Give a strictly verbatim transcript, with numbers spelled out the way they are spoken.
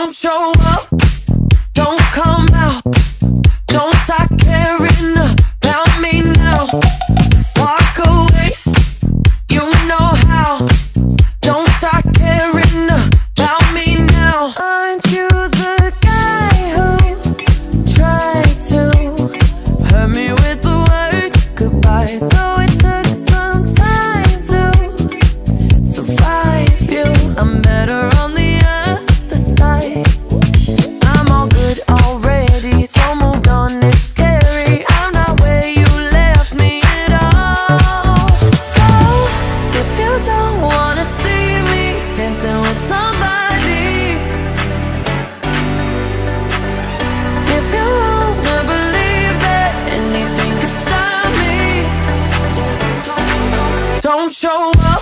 Don't show up, don't come out, don't start caring about me now. Walk away, you know how. Don't start caring about me now. Aren't you the guy who tried to hurt me with the word goodbye? Though it took some time to survive you, I'm better on the other side. I'm all good already, so moved on, it's scary. I'm not where you left me at all. So, if you don't wanna see me dancing with somebody, if you wanna believe that anything could stop me, don't show up.